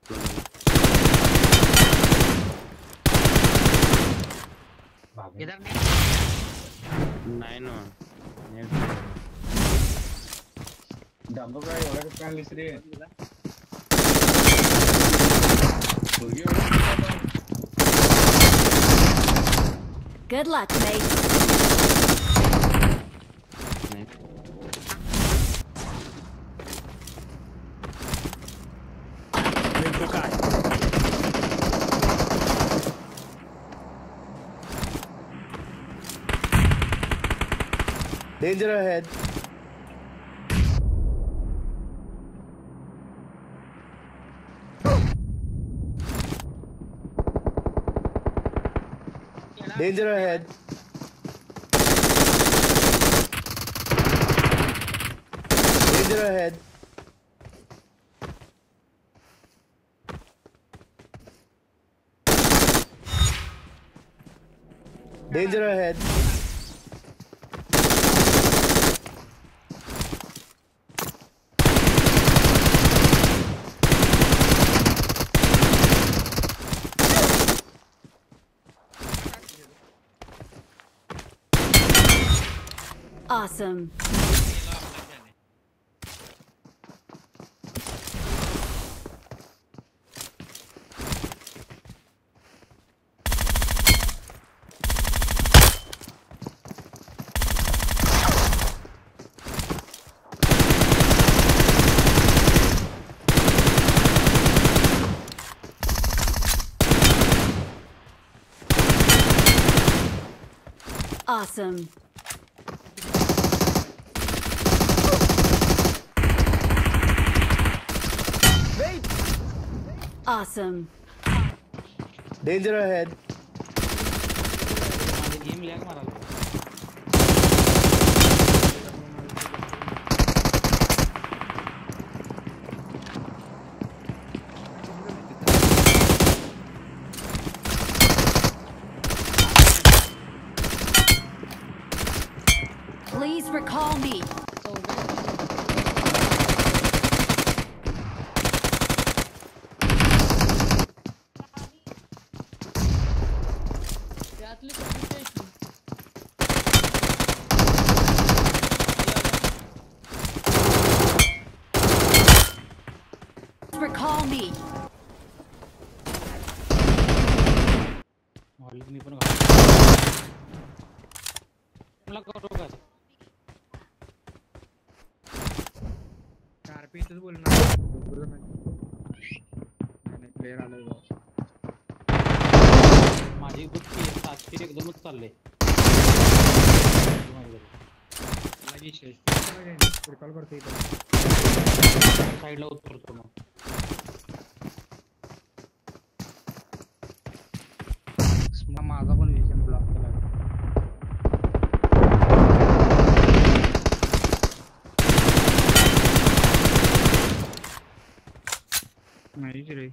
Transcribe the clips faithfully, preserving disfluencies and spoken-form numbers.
इधर नहीं नो डंबो का ये वाला कितना लिस्ट रे Good luck, mate. Danger ahead. Danger ahead. Danger ahead. Danger ahead. Awesome. Awesome. Awesome. Danger ahead. Please recall me. Recall me. कारपीटच बोलणार नाही प्लेयर आलाय माझी गुप्ती सातशे एकदमच चालले माझी शेष प्रोटॉल करते इथं साईडला उतरतो मग माझा पण विजन ब्लॉक केला नाही रे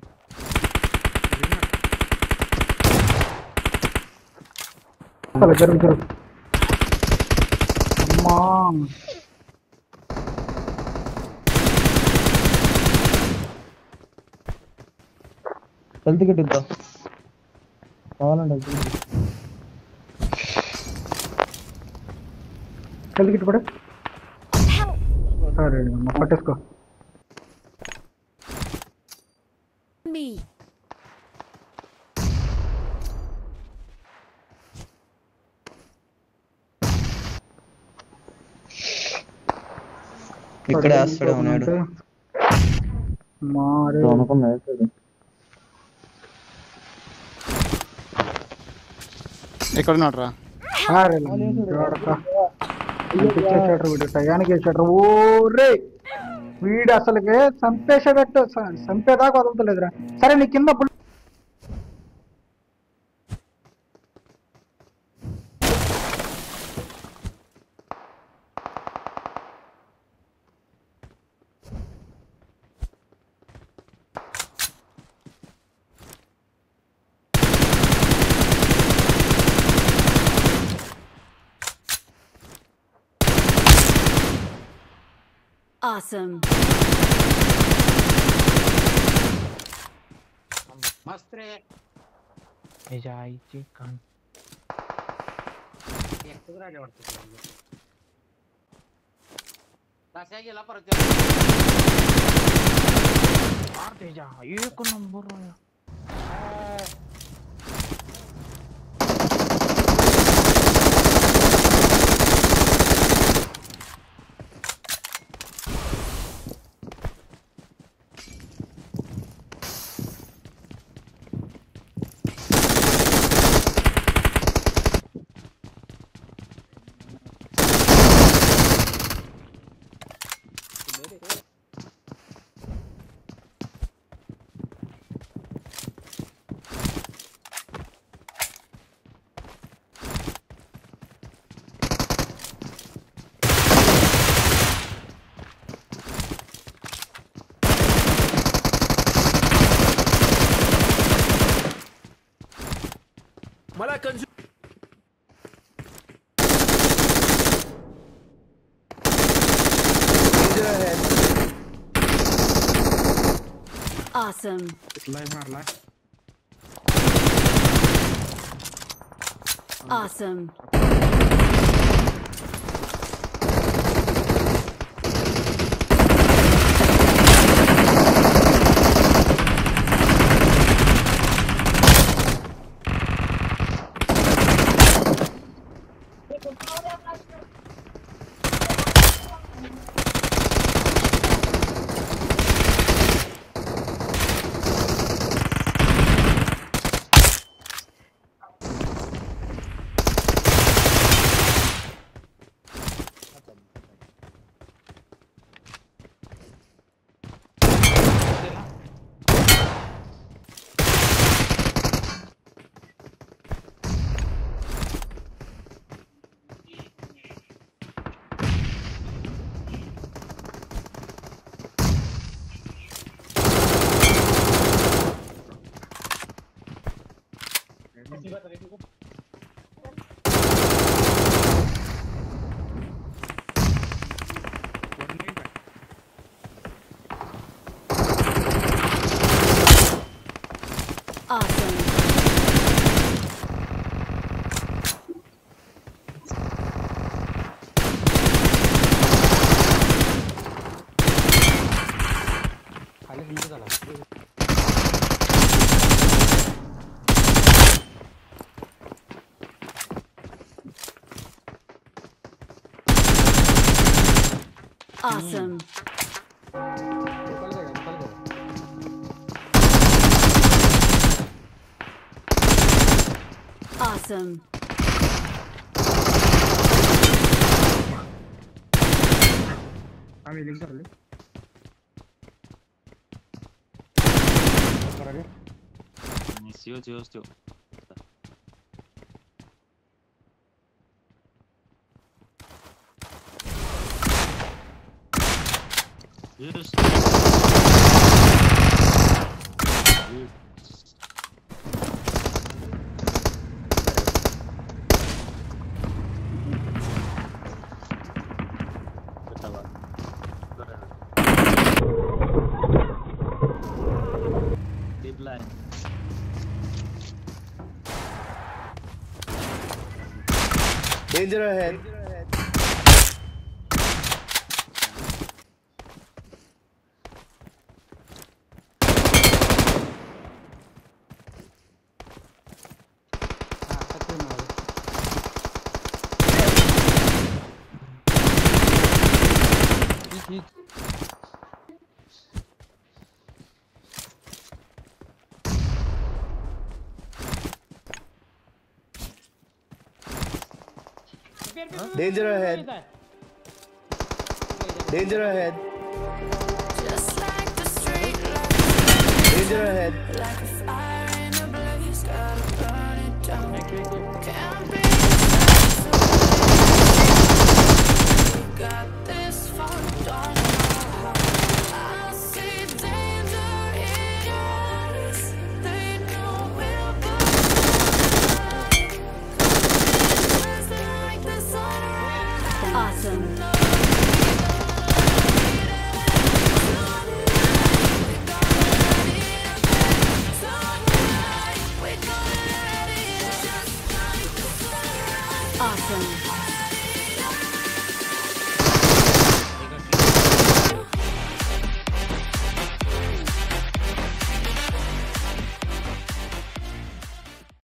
चला जरूर जरूर मॉम जल्दी के टिकट కావాలండి జల్ది కిట్ పడే సరే అమ్మ పట్టేసుకో Me. ఇక్కడ అసలు ఉన్నాడు మారే అనుకున్నాడు ఎక్కడ ఉన్నాడు రా అరే చూడక ఇచ్చేసాడు వీడు టయానికి వేసాడు ఓరే వీడు అసలుకే చంపేసేటట్టు చంపేదాకా వదలలేదురా సరే నీ కింద Awesome. अस्त्रे ह्याच्या आईचे कान एकटंच राहिले वाटतं कसा गेला परत त्याच्या एक नंबर मला कंजू Awesome. लाईव्ह मारला Awesome. Awesome. खाली हिंद झाला Awesome. Awesome. आम्ही लिंक झाले Сио, сио, сио. Yes. Deep line. Danger ahead. Danger ahead. Danger ahead. Just like the street lights, Danger ahead. like a fire in a blaze, gotta burn it down. Can't be the we got this far, don't know how. I see danger in your eyes, they know we'll go. Like the sunrise. Awesome. Somewhere Awesome.